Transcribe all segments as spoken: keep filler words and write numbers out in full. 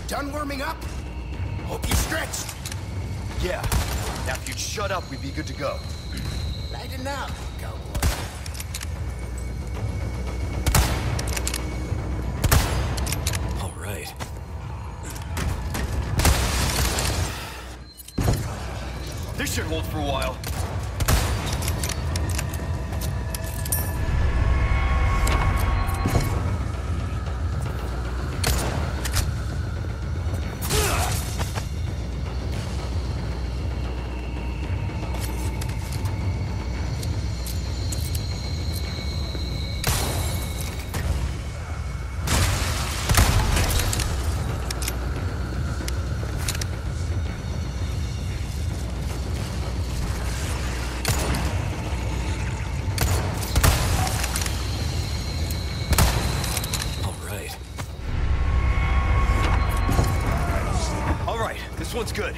Done warming up? Hope you stretched. Yeah. Now if you'd shut up, we'd be good to go. Lighten up, cowboy. All right. This should hold for a while. This one's good.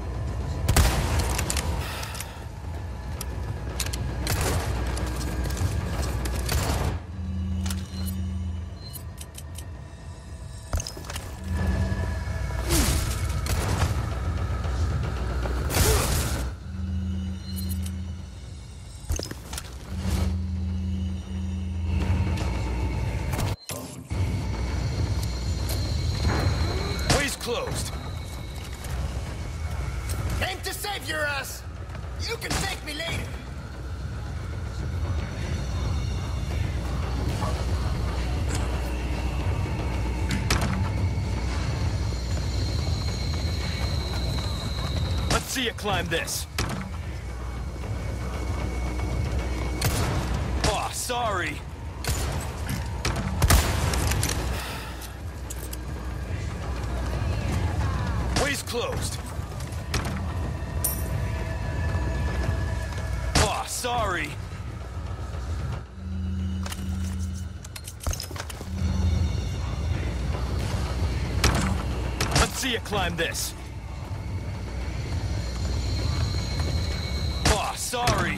Way's closed. Came to save your ass! You can thank me later! Let's see you climb this. Aw, oh, sorry. Way's closed. Sorry. Let's see you climb this. Oh, sorry.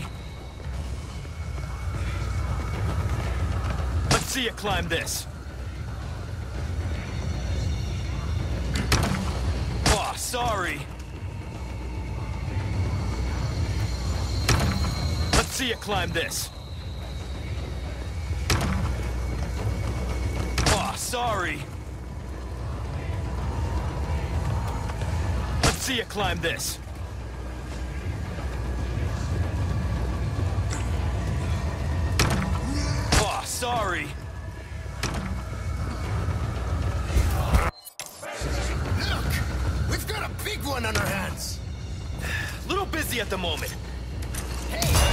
Let's see you climb this. Oh, sorry. See you climb this. Oh, sorry. Let's see you climb this. Oh, sorry. Look! We've got a big one on our hands! Little busy at the moment. Hey!